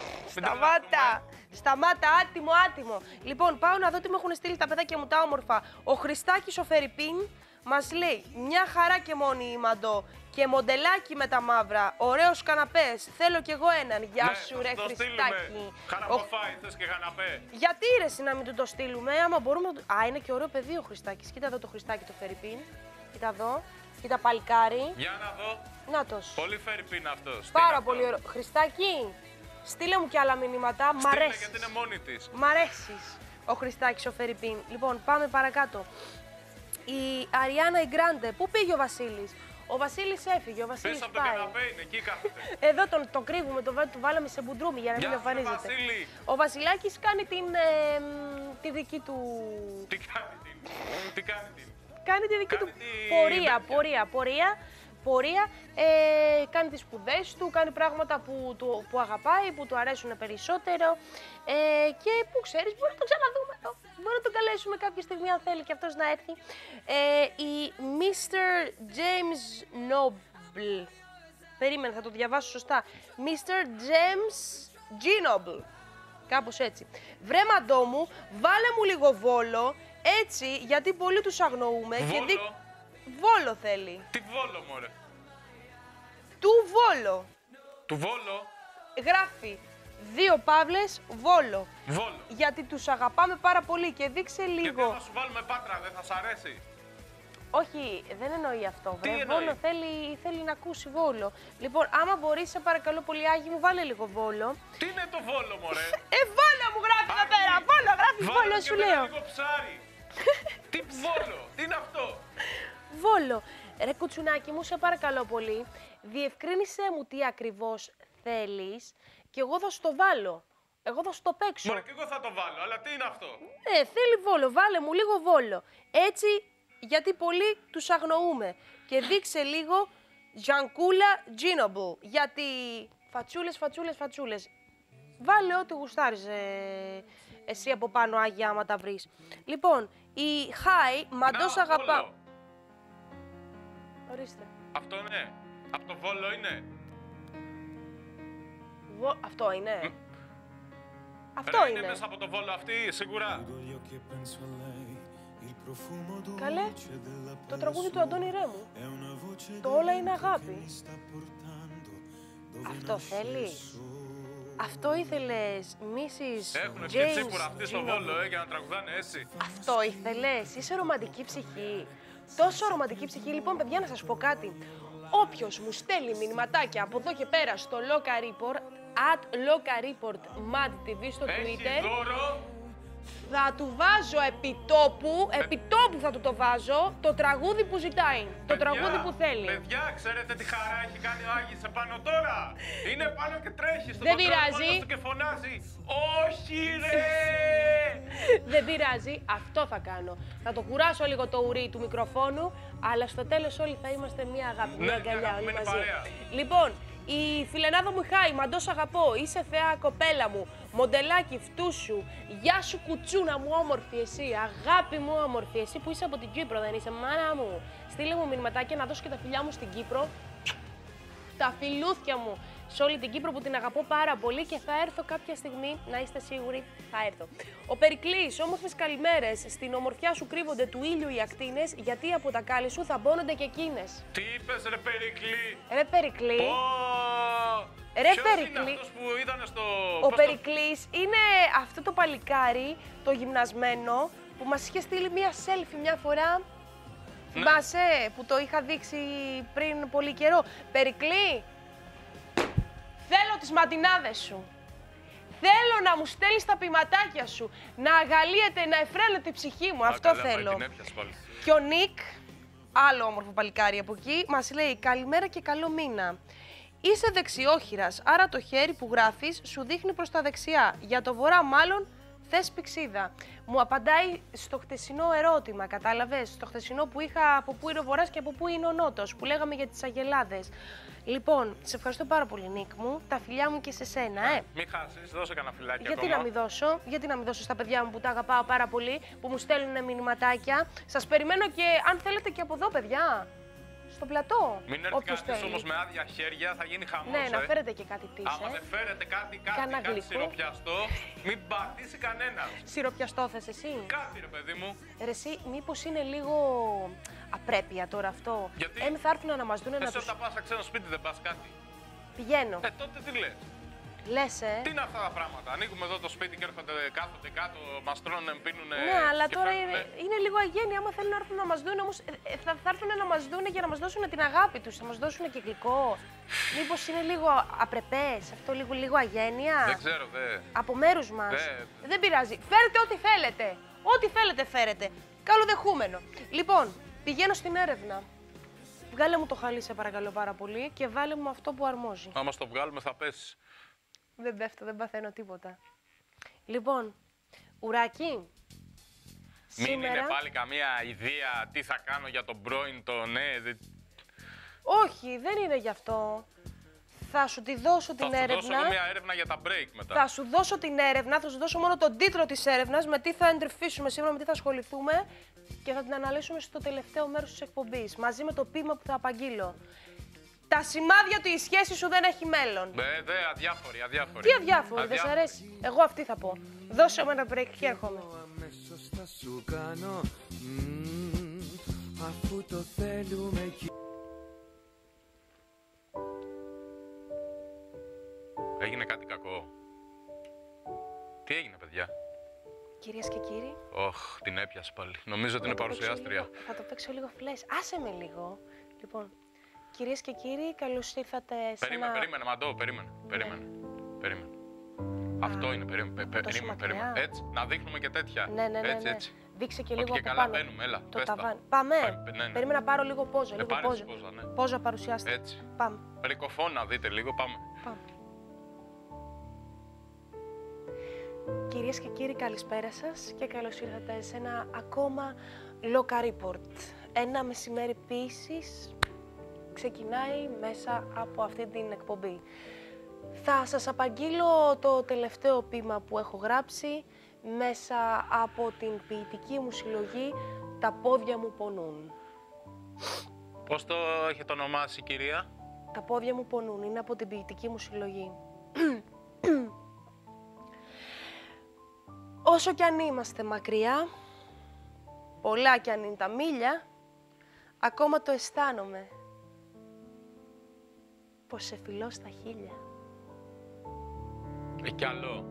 Σταμάτα, άτιμο. Λοιπόν, πάω να δω τι μου έχουν στείλει τα παιδάκια μου τα όμορφα. Ο Χριστάκης ο Φερρυπίν μας λέει μια χαρά και μόνη η Μαντό και μοντελάκι με τα μαύρα. Ωραίος καναπές. Θέλω κι εγώ έναν. Γεια σου, ρε Χριστάκη. Χαραμοφάι, θες και καναπέ. Γιατί ρε εσύ να μην του το στείλουμε, άμα μπορούμε να του... Α, είναι και ωραίο παιδί ο Χριστάκης. Κοίτα εδώ το Χριστάκι το Φερρυπίν. Κοίτα εδώ. Κοίτα παλικάρι. Για να δω. Νάτος. Πολύ Φερρυπίν αυτός. Πάρα πολύ ωραίο. Χριστάκι, Στείλε μου και άλλα μηνύματα. Μ' Στείλε αρέσεις. γιατί είναι μόνη της. Μ' αρέσεις. Ο Χριστάκης ο Φερρυπίν. Λοιπόν, πάμε παρακάτω. Η Αριάννα η Γκράντε. Πού πήγε ο Βασίλης? Ο Βασίλης έφυγε. Ο Βασίλης Πίσω από το πάει. καναπέ είναι, εκεί κάθεται. Εδώ τον κρύβουμε, του βάλαμε σε μπουντρούμι για να μην Γεια σου, εμφανίζεται. Βασίλη. Ο Βασιλάκης κάνει τη δική του. Τι κάνει την. Τι κάνει την. Κάνει τη δική Κάνει του τη πορεία. Κάνει τις σπουδές του, κάνει πράγματα που αγαπάει, που του αρέσουν περισσότερο. Και που ξέρεις, μπορεί να τον ξαναδούμε εδώ. Μπορεί να τον καλέσουμε κάποια στιγμή αν θέλει και αυτός να έρθει. Η Mr. James Noble. Περίμενε, θα το διαβάσω σωστά. Mr. James G. Noble. Κάπως έτσι. Βρε μαντό μου, βάλε μου λίγο Βόλο, έτσι, γιατί πολύ τους αγνοούμε. Βόλο. Βόλο θέλει. Τι Βόλο, μωρέ. Του Βόλο. Του Βόλο. Γράφει 2 παύλες Βόλο. Βόλο. Γιατί τους αγαπάμε πάρα πολύ και δείξε Γιατί λίγο. θα σου βάλουμε Πάτρα, δεν θα σ' αρέσει. Όχι, δεν εννοεί αυτό. Τι Βρε, εννοεί? Βόλο θέλει να ακούσει Βόλο. Λοιπόν, άμα μπορείς, σε παρακαλώ πολύ, Άγι μου, βάλε λίγο Βόλο. Τι είναι το Βόλο, μωρέ. Βόλο μου γράφει εδώ πέρα. Βόλο, γράφει Βάλε Βόλο, και σου εμένα λέω. λίγο ψάρι. Τι Βόλο, τι είναι αυτό. Βόλο. Ρε κουτσουνάκι μου, σε παρακαλώ πολύ, διευκρίνησέ μου τι ακριβώς θέλεις και εγώ θα σου το βάλω. Εγώ θα σου το παίξω. Μωρέ, και εγώ θα το βάλω, αλλά τι είναι αυτό. Θέλει Βόλο, βάλε μου λίγο Βόλο. Έτσι, γιατί πολλοί τους αγνοούμε. Και δείξε λίγο Γιανκούλα Τζίνομπλ. Γιατί φατσούλες. Βάλε ό,τι γουστάρεις εσύ από πάνω, Άγια, άμα τα βρεις. Λοιπόν, η Χάι, μαντός αγαπά... Βόλο. Ορίστε. Αυτό είναι. Από το Βόλο είναι. Αυτό είναι. Αυτό Ρε, είναι. είναι μέσα από το Βόλο αυτή, σίγουρα. Καλέ, το τραγούδι του Αντώνη Ρέμου. Το όλα είναι αγάπη. Αυτό θέλεις. Αυτό ήθελες, Mrs. Έχουν και James τσίπουρα αυτή στο Gino. Βόλο, για να τραγουδάνε έτσι. Αυτό ήθελες. Είσαι ρομαντική ψυχή. Τόσο ρομαντική ψυχή. Λοιπόν, παιδιά, να σας πω κάτι. Όποιος μου στέλνει μηνυματάκια από εδώ και πέρα στο Loca Report, @LocaReport.MadTV στο Έχει Twitter, δώρο. θα του βάζω επιτόπου θα του το βάζω, το τραγούδι που ζητάει, το τραγούδι που θέλει. Παιδιά, ξέρετε τι χαρά έχει κάνει ο Άγης επάνω τώρα. Είναι πάνω και τρέχει στο Δεν κοντρόλ πειράζει. μόνος του και φωνάζει. Όχι ρε! Δεν πειράζει, αυτό θα κάνω. Θα το κουράσω λίγο το ουρί του μικροφόνου, αλλά στο τέλος όλοι θα είμαστε μια αγάπη, μια Ναι, αγκαλιά, μια όλοι αγαπημένη μαζί. παρέα. Λοιπόν, η φιλενάδα μου Χάι, μαντός αγαπώ, είσαι θεά κοπέλα μου, μοντελάκι φτούσου, γεια σου κουτσούνα μου όμορφη εσύ, αγάπη μου όμορφη εσύ που είσαι από την Κύπρο, δεν είσαι μάνα μου. Στείλε μου μηνυματάκια να δώσω και τα φιλιά μου στην Κύπρο, τα φιλούθια μου σε όλη την Κύπρο που την αγαπώ πάρα πολύ και θα έρθω κάποια στιγμή, να είστε σίγουροι, θα έρθω. Ο Περικλής, όμορφες καλημέρες. Στην ομορφιά σου κρύβονται του ήλιου οι ακτίνες, γιατί από τα κάλλη σου θα μπώνονται και εκείνες. Τι είπες ρε Περικλή. Ρε Περικλή, Ρε Ποιος Περικλή. είναι αυτός που ήταν στο... ο πώς το- Περικλής είναι αυτό το παλικάρι, το γυμνασμένο, που μας είχε στείλει μία selfie μια φορά. Θυμάσαι που το είχα δείξει πριν πολύ καιρό. Περικλή, θέλω τις ματινάδες σου. Θέλω να μου στέλνεις τα ποιηματάκια σου. Να αγαλίεται, να εφραίνεται η ψυχή μου. Αυτό καλά, θέλω. την έπιασε πάλι. Και ο Νίκ, άλλο όμορφο παλικάρι από εκεί, μας λέει καλημέρα και καλό μήνα. Είσαι δεξιόχειρας, άρα το χέρι που γράφεις σου δείχνει προς τα δεξιά. Για το βορρά μάλλον θες πηξίδα. Μου απαντάει στο χτεσινό ερώτημα, κατάλαβες, στο χτεσινό που είχα από πού είναι ο βορράς και από πού είναι ο νότος, που λέγαμε για τις αγελάδες. Λοιπόν, σε ευχαριστώ πάρα πολύ Νίκ μου, τα φιλιά μου και σε σένα, Μην χάσεις, δώσε κανένα φυλάκι Γιατί ακόμα. να μην δώσω, γιατί να μην δώσω στα παιδιά μου που τα αγαπάω πάρα πολύ, που μου στέλνουν μηνυματάκια. Σας περιμένω και αν θέλετε και από εδώ, παιδιά, στο πλατό. Μην έρθει όποιος κάποιος θέλει. όμως με άδεια χέρια, θα γίνει χαμός. Ναι, να φέρετε και κάτι της, Άμα δεν φέρετε κάτι Κάνα γλυκό. σιροπιαστό, μην πατήσει κανένας. Σιροπιαστό θες εσύ. Κάτι ρε παιδί μου. Ρε εσύ, μήπως είναι λίγο απρέπεια τώρα αυτό. Γιατί? Θα έρθουν να μας δούνε να Εσύ τους... όταν πας σε ξένο σπίτι δεν πας κάτι. Πηγαίνω. Τότε τι λες. Λες, Τι είναι αυτά τα πράγματα. Ανοίγουμε εδώ το σπίτι και έρχονται, κάθονται κάτω, μας τρώνε, πίνουνε. Ναι, αλλά τώρα φέρνουνε... είναι λίγο αγένεια. Άμα θέλουν να έρθουν να μας δουν, όμως θα έρθουν να μας δουν για να μας δώσουν την αγάπη τους. Θα μας δώσουν και γλυκό. Μήπως είναι λίγο απρεπές, αυτό λίγο αγένεια. Δεν ξέρω, Από μέρους μας. Δεν πειράζει. Φέρετε ό,τι θέλετε. Ό,τι θέλετε φέρετε. Καλοδεχούμενο. Λοιπόν, πηγαίνω στην έρευνα. Βγάλε μου το χαλί, σε παρακαλώ πάρα πολύ, και βάλε μου αυτό που αρμόζει. Άμα στο βγάλουμε θα πέσει. Δεν πέφτω, δεν παθαίνω τίποτα. Λοιπόν, ουράκι. Μην είναι πάλι καμία ιδέα τι θα κάνω για τον πρώην, Όχι, δεν είναι γι' αυτό. Θα σου τη δώσω την έρευνα. Θα σου δώσω μια έρευνα για τα break μετά. Θα σου δώσω την έρευνα, θα σου δώσω μόνο τον τίτλο της έρευνας, με τι θα εντρυφήσουμε σήμερα, με τι θα ασχοληθούμε και θα την αναλύσουμε στο τελευταίο μέρος της εκπομπής, μαζί με το ποίημα που θα απαγγείλω. Τα σημάδια ότι η σχέση σου δεν έχει μέλλον. Αδιάφορη. Τι αδιάφορη, δεν σ' αρέσει. Εγώ αυτή θα πω. Δώσε μου ένα break και έρχομαι. Αμέσως θα σου κάνω, αφού το θέλουμε. Έγινε κάτι κακό. Τι έγινε, παιδιά? Κυρίες και κύριοι. Ωχ, την έπιασε πάλι. Νομίζω ότι είναι παρουσιάστρια. Θα το παίξω λίγο φλες. Άσε με λίγο. Λοιπόν, κυρίες και κύριοι, καλώς ήρθατε σε Περίμενε, Μαντώ, περίμενε. Αυτό είναι, περίμενε. Έτσι, να δείχνουμε και τέτοια. Ναι. Έτσι. Δείξε και λίγο και από καλά πάνω. μπαίνουμε, έλα, Το πες τα. ταβάνι. Πάμε. Ναι. Περίμενα να πάρω λίγο πόζο. Πόζο, ναι. Πόζο παρουσιάστε. Έτσι. Πάμε. Ρικοφόν να δείτε λίγο, πάμε. Κυρίες και κύριοι, καλησπέρα σας και καλώς ήρθατε σε ένα ακόμα Loca Report. Ένα μεσημέρι ποίησης ξεκινάει μέσα από αυτή την εκπομπή. Θα σας απαγγείλω το τελευταίο ποίημα που έχω γράψει μέσα από την ποιητική μου συλλογή «Τα πόδια μου πονούν». Πώς το έχετε ονομάσει, κυρία? «Τα πόδια μου πονούν» είναι από την ποιητική μου συλλογή. Όσο κι αν είμαστε μακριά, πολλά κι αν είναι τα μίλια, ακόμα το αισθάνομαι πως σε φιλώ στα χείλια. Κι άλλο.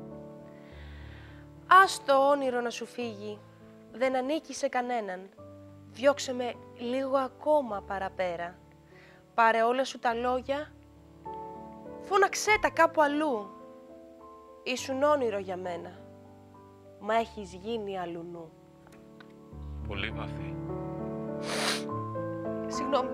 Ας το όνειρο να σου φύγει, δεν ανήκει σε κανέναν. Διώξε με λίγο ακόμα παραπέρα. Πάρε όλα σου τα λόγια, φώναξέ τα κάπου αλλού. Ήσουν όνειρο για μένα, μα έχεις γίνει αλουνού. Πολύ βαθύ. Συγγνώμη.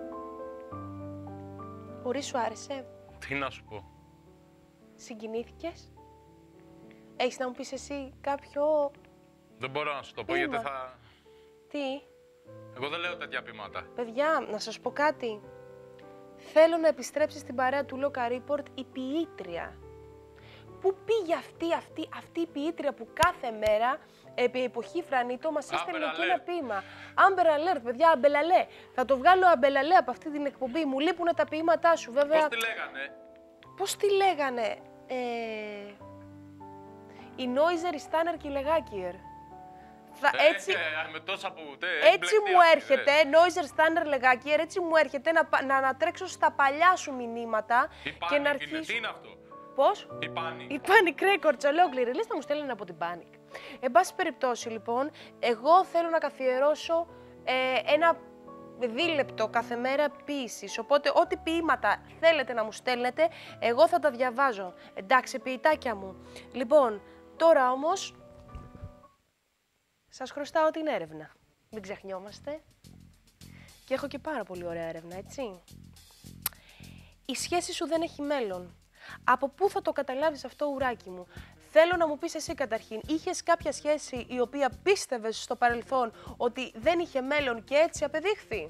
Μπορεί σου άρεσε? Τι να σου πω. Συγκινήθηκες? Έχεις να μου πεις εσύ κάποιο... Δεν μπορώ να σου το πω ποίημα? γιατί θα... Τι? Εγώ δεν λέω τέτοια ποίηματα. Παιδιά, να σας πω κάτι. Θέλω να επιστρέψει στην παρέα του Loca Report η ποιήτρια. Πού πήγε αυτή η ποιήτρια που κάθε μέρα επί εποχή Φρανίτο μας έστελνε και ένα ποίημα. Amber Alert, παιδιά, αμπελαλέ. Θα το βγάλω αμπελαλέ από αυτή την εκπομπή. Μου λείπουνε τα ποίηματά σου, βέβαια. Πώς τη λέγανε? Πώς τη λέγανε? Η Νόιζερ, η Στάνερ και η Λεγάκιερ. Με τόσα που έτσι μου έρχεται, Νόιζερ, Στάνερ, Λεγάκιερ, έτσι μου έρχεται να ανατρέξω στα παλιά σου μηνύματα και να αρχίσω. Τι είναι αυτό? Πώς? Η Panic Records, ολόκληρη. Λες να μου στέλνουν από την Panic. Εν πάση περιπτώσει, λοιπόν, εγώ θέλω να καθιερώσω ένα δίλεπτο κάθε μέρα ποίησης. Οπότε, ό,τι ποίηματα θέλετε να μου στέλνετε, εγώ θα τα διαβάζω. Εντάξει, ποιητάκια μου. Λοιπόν, τώρα όμως, σας χρωστάω την έρευνα. Μην ξεχνιόμαστε. Και έχω και πάρα πολύ ωραία έρευνα, έτσι. Η σχέση σου δεν έχει μέλλον. Από πού θα το καταλάβεις αυτό, ουράκι μου? Θέλω να μου πεις εσύ καταρχήν, είχες κάποια σχέση η οποία πίστευες στο παρελθόν ότι δεν είχε μέλλον και έτσι απεδείχθη?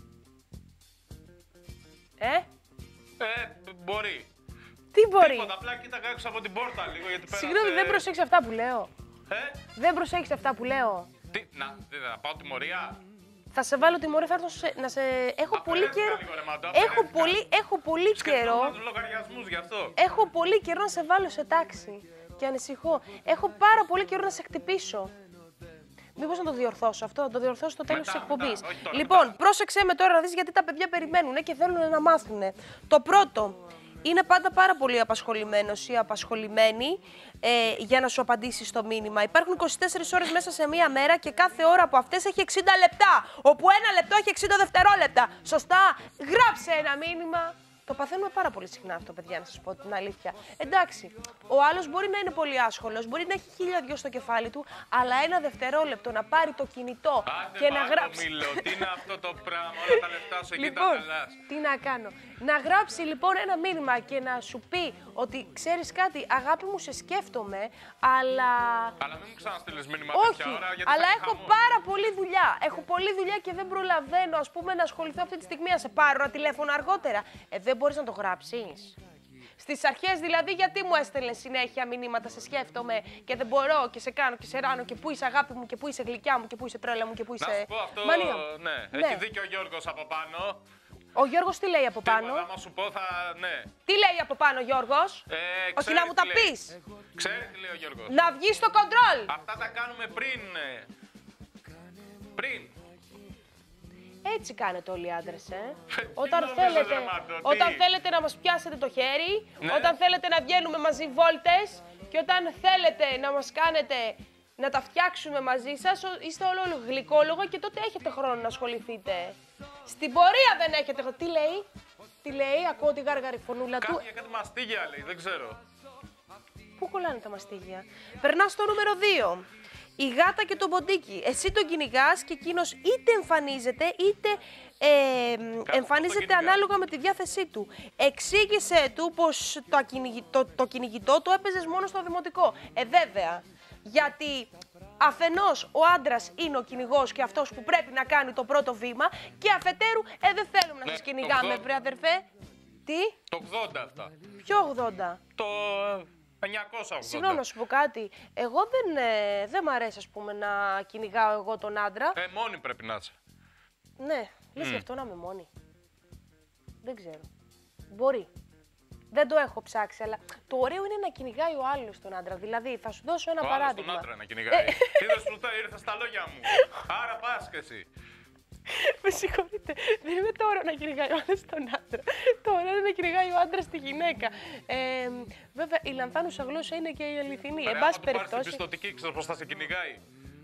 Μπορεί. Τι μπορεί? Τίποτα, απλά κοίταγα έξω από την πόρτα λίγο γιατί πέρασε... Συγγνώμη, δεν προσέχεις αυτά που λέω. Δεν προσέχεις αυτά που λέω. Τι, να πάω τιμωρία? Θα σε βάλω τιμωρία, θα έρθω να σε... Έχω πολύ καιρό... Έχω πολύ καιρό... Λογαριασμούς γι' αυτό. Έχω πολύ καιρό να σε βάλω σε τάξη και ανησυχώ. Έχω πάρα πολύ καιρό να σε χτυπήσω. Μήπως να το διορθώσω αυτό, να το διορθώσω στο τέλος της εκπομπής. Λοιπόν, πρόσεξε με τώρα να δεις γιατί τα παιδιά περιμένουν και θέλουν να μάθουν. Το πρώτο, είναι πάντα πάρα πολύ απασχολημένος ή απασχολημένη για να σου απαντήσει στο μήνυμα. Υπάρχουν 24 ώρες μέσα σε μία μέρα και κάθε ώρα από αυτές έχει 60 λεπτά, όπου ένα λεπτό έχει 60 δευτερόλεπτα. Σωστά, γράψε ένα μήνυμα. Το παθαίνουμε πάρα πολύ συχνά αυτό, παιδιά, να σας πω την αλήθεια. Εντάξει, ο άλλος μπορεί να είναι πολύ άσχολος, μπορεί να έχει 1002 στο κεφάλι του, αλλά ένα δευτερόλεπτο να πάρει το κινητό και να γράψει. Μίλω, τι είναι αυτό το πράγμα, όλα τα λεφτά σου εκεί τα χαλάς. Τι να κάνω. Να γράψει λοιπόν ένα μήνυμα και να σου πει ότι ξέρεις κάτι, αγάπη μου, σε σκέφτομαι, αλλά. Αλλά μην μου ξαναστείλεις μήνυμα όχι, τέτοια ώρα, γιατί αλλά θα έχω χαμό. πάρα πολλή δουλειά. Έχω πολλή δουλειά και δεν προλαβαίνω, ας πούμε, να ασχοληθώ αυτή τη στιγμή. Να σε πάρω ένα τηλέφωνο αργότερα. Δεν μπορείς να το γράψεις. Στις αρχές δηλαδή, γιατί μου έστελνε συνέχεια μηνύματα, σε σκέφτομαι και δεν μπορώ και σε κάνω και σε ράνω και πού είσαι αγάπη μου και πού είσαι γλυκιά μου και πού είσαι τρέλα μου και πού είσαι. Να σου πω αυτό, μανία μου. ναι, έχει δίκιο ο Γιώργος από πάνω. Ο Γιώργος τι λέει από πάνω. Άμα σου πω ναι. Τι λέει από πάνω ο Γιώργος. Όχι να μου τα πεις. Ξέρει τι λέει ο Γιώργος. Να βγεις στο κοντρόλ. Αυτά τα κάνουμε πριν. Πριν. Έτσι κάνετε όλοι οι άντρες, νομίζεις, όταν θέλετε να μας πιάσετε το χέρι, ναι. όταν θέλετε να βγαίνουμε μαζί βόλτες και όταν θέλετε να μας κάνετε να τα φτιάξουμε μαζί σας, είστε όλο γλυκόλογο και τότε έχετε χρόνο να ασχοληθείτε. Στην πορεία δεν έχετε χρόνο. Τι λέει, ακούω τη γάργαρη φωνούλα του. Κάτι για κάτι μαστίγια λέει, δεν ξέρω. Πού κολλάνε τα μαστίγια. Περνά στο νούμερο 2. Η γάτα και το ποντίκι. Εσύ τον κυνηγάς και εκείνος είτε εμφανίζεται είτε εμφανίζεται ανάλογα με τη διάθεσή του. Εξήγησε του πως το κυνηγητό το έπαιζες μόνο στο δημοτικό. Βέβαια. Γιατί αφενός ο άντρας είναι ο κυνηγός και αυτός που πρέπει να κάνει το πρώτο βήμα και αφετέρου δεν θέλουμε να σας κυνηγάμε, βρε αδερφέ. Τι? Το 80 αυτά. Ποιο 80? Το 980. Συγγνώμη να σου πω κάτι. Εγώ δεν μ' αρέσει, ας πούμε, να κυνηγάω εγώ τον άντρα. Μόνη πρέπει να είσαι. Ναι, λες γι' αυτό να είμαι μόνη. Δεν ξέρω. Μπορεί. Δεν το έχω ψάξει, αλλά το ωραίο είναι να κυνηγάει ο άλλος τον άντρα. Δηλαδή, θα σου δώσω ένα παράδειγμα. Τον άντρα να κυνηγάει. Τι δεν σου ήρθε στα λόγια μου. Άρα πας και εσύ. Με συγχωρείτε. Δεν είναι το ωραίο να κυνηγάει ο άλλος τον άντρα. Το ωραίο είναι να κυνηγάει ο άντρας τη γυναίκα. Βέβαια, η λανθάνουσα γλώσσα είναι και η αληθινή. Εν πάση περιπτώσει. Αν πάρεις την πιστωτική, ξέρεις πώς θα σε κυνηγάει.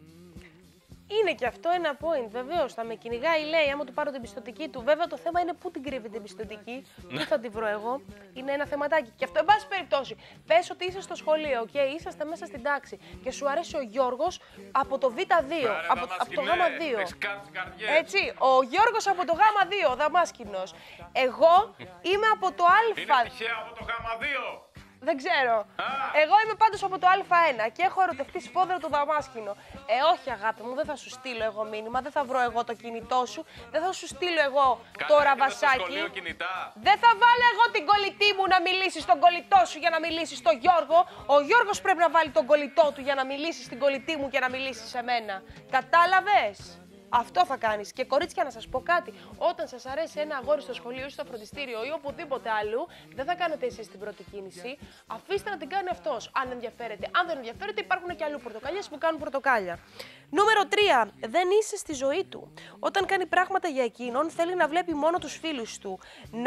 Είναι και αυτό ένα point, βεβαίως. Θα με κυνηγάει, λέει, άμα του πάρω την πιστωτική του. Βέβαια, το θέμα είναι πού την κρύβει την πιστωτική. Πού θα την βρω εγώ. Είναι ένα θεματάκι. Και αυτό, εν πάση περιπτώσει, πες ότι είσαι στο σχολείο, είσαστε μέσα στην τάξη και σου αρέσει ο Γιώργος από το Β2, από το Γ2. Έτσι, ο Γιώργος από το Γ2, ο Δαμάσκηνος. Εγώ είμαι από το Α. Είναι τυχαία από το Γ2. Δεν ξέρω. Εγώ είμαι πάντως από το Α1 και έχω ερωτευτεί σφόδρα του Δαμάσκηνο. Όχι, αγάπη μου, δεν θα σου στείλω εγώ μήνυμα, δεν θα βρω εγώ το κινητό σου, δεν θα σου στείλω εγώ το ραβασάκι. Δεν θα βάλω εγώ την κολλητή μου να μιλήσει στον κολλητό σου για να μιλήσει στον Γιώργο. Ο Γιώργος πρέπει να βάλει τον κολλητό του για να μιλήσει στην κολλητή μου και να μιλήσει σε μένα. Κατάλαβες? Αυτό θα κάνεις. Και κορίτσια, να σας πω κάτι. Όταν σας αρέσει ένα αγόρι στο σχολείο ή στο φροντιστήριο ή οπουδήποτε αλλού, δεν θα κάνετε εσείς την πρώτη κίνηση. Αφήστε να την κάνει αυτός, αν ενδιαφέρεται. Αν δεν ενδιαφέρεται, υπάρχουν και αλλού πορτοκαλιές που κάνουν πορτοκάλια. Νούμερο 3. Δεν είσαι στη ζωή του. Όταν κάνει πράγματα για εκείνον, θέλει να βλέπει μόνο τους φίλους του.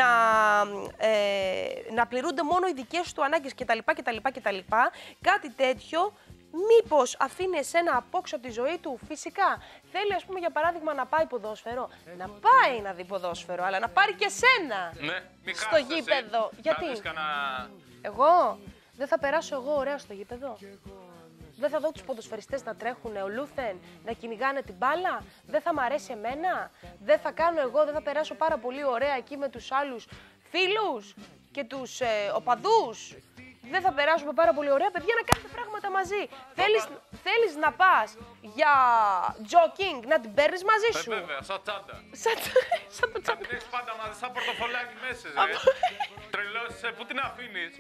Να πληρούνται μόνο οι δικές του ανάγκες κτλ. Κάτι τέτοιο. Μήπως αφήνει εσένα απόξω από τη ζωή του? Φυσικά. Θέλει, ας πούμε, για παράδειγμα, να πάει ποδόσφαιρο. Να πάει να δει ποδόσφαιρο, αλλά να πάρει και σένα στο γήπεδο. Γιατί? Εγώ δεν θα περάσω εγώ ωραία στο γήπεδο? Δεν θα δω τους ποδοσφαιριστές να τρέχουν ολούθεν, να κυνηγάνε την μπάλα? Δεν θα μ' αρέσει εμένα? Δεν θα κάνω εγώ, δεν θα περάσω πάρα πολύ ωραία εκεί με τους άλλους φίλους και τους οπαδούς? Δεν θα περάσουμε πάρα πολύ ωραία, παιδιά, να κάνετε πράγματα μαζί. Θέλεις να πας για jogging, να την παίρνεις μαζί σου? Βέβαια, σαν τσάντα. Σαν το τσάντα. Την έχεις πάντα μαζί, σαν πορτοφολάκι μέσα, Τρελός, πού την αφήνεις?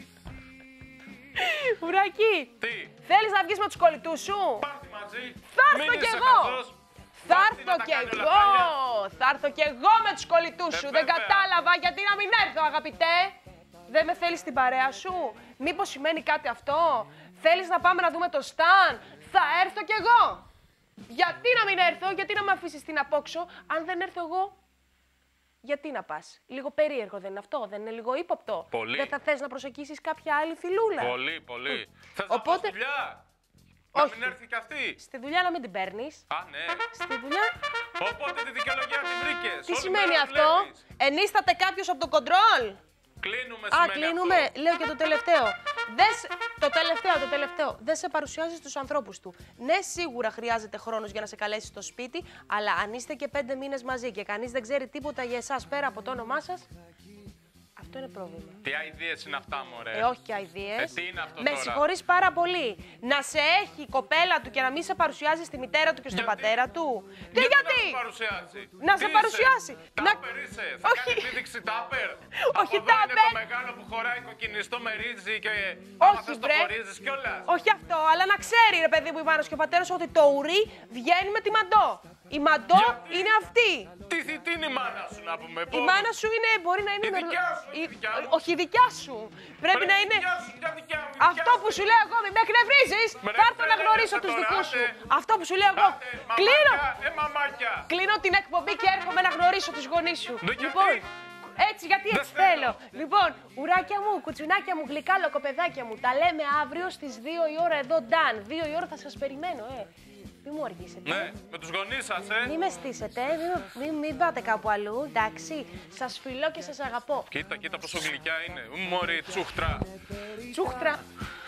Ουρακή, Τι? θέλεις να βγεις με τους κολλητούς σου? Πάρτι μαζί. Θα έρθω κι εγώ. Θα έρθω κι εγώ με τους κολλητούς σου. Δεν κατάλαβα γιατί να μην έρθω, αγαπητέ. Δεν με θέλεις στην παρέα σου? Μήπως σημαίνει κάτι αυτό? Θέλεις να πάμε να δούμε το Σταν? Θα έρθω κι εγώ. Γιατί να μην έρθω, γιατί να με αφήσεις την απόξω? Αν δεν έρθω εγώ, Γιατί να πας? Λίγο περίεργο δεν είναι αυτό? Δεν είναι λίγο ύποπτο? Πολύ. Δεν θα θες να προσεγγίσεις κάποια άλλη φιλούλα? Πολύ, πολύ. Θες Οπότε- να πάω στη δουλειά? Να Όχι. μην έρθει κι αυτή. Στη δουλειά να μην την παίρνεις. Α, ναι. Στη δουλειά. Οπότε τη δικαιολογία τη βρήκες. Τι Όλη σημαίνει μέρα αυτό? δουλεύεις. Ενίσταται κάποιος από το κοντρόλ. Κλείνουμε Α, σημαίνει κλείνουμε. αυτό. Λέω και το τελευταίο. Το τελευταίο. Δεν σε παρουσιάζει στους ανθρώπους του. Ναι, σίγουρα χρειάζεται χρόνος για να σε καλέσει στο σπίτι, αλλά αν είστε και 5 μήνες μαζί και κανείς δεν ξέρει τίποτα για εσάς πέρα από το όνομά σας, αυτό είναι πρόβλημα. Τι αηδίες είναι αυτά, μωρέ. Όχι και αηδίες. Τι είναι αυτό Με τώρα? συγχωρείς πάρα πολύ. Να σε έχει η κοπέλα του και να μην σε παρουσιάζει στη μητέρα του και στον Γιατί? πατέρα του. Τι Γιατί γιατί? να σε παρουσιάσει. Να Τι σε είσαι? παρουσιάσει. Τάπερ είσαι. Θα Όχι. κάνει επίδειξη τάπερ. Όχι, Από εδώ είναι τάπερ. το μεγάλο που χωράει κοκκινιστό με ρύζι και Όχι, άμα θες το βρε. χωρίζεις κιόλας. Όχι αυτό, αλλά να ξέρει ρε παιδί μου η μάνα και ο πατέρας ότι το ουρί βγαίνει με τη μαντό. Η μαντό Γιατί? είναι αυτή. Τι είναι η μάνα σου να πούμε. Η μάνα σου είναι, μπορεί να είναι... Η δικιά σου, η δικιά μου. Όχι, η δικιά σου. Πρέπει να είναι... Δικιά σου, για δικιά μου, Αυτό που σου λέω εγώ, μην με εκνευρίζεις. Με Θα έρθω να εκνευρίζεις γνωρίσω τους τώρα, δικούς σου. άντε. Αυτό που σου λέω εγώ. Άντε, Κλείνω. μαμάκια, μαμάκια. Κλείνω την εκπομπή και έρχομαι να γνωρίσω τους γονείς σου. Γιατί? Λοιπόν, έτσι, γιατί Δεν έτσι θέλω. θέλω. Λοιπόν, ουράκια μου, κουτσουνάκια μου, γλυκά λοκοπεδάκια μου, τα λέμε αύριο στις 2 η ώρα εδώ, Νταν. 2 η ώρα θα σας περιμένω, Μην μου αργήσετε. Ναι, με τους γονείς σας, Μην με στήσετε, μην πάτε κάπου αλλού, εντάξει. Σας φιλώ και σας αγαπώ. Κοίτα πόσο γλυκιά είναι. Μωρή, τσούχτρα. Τσούχτρα.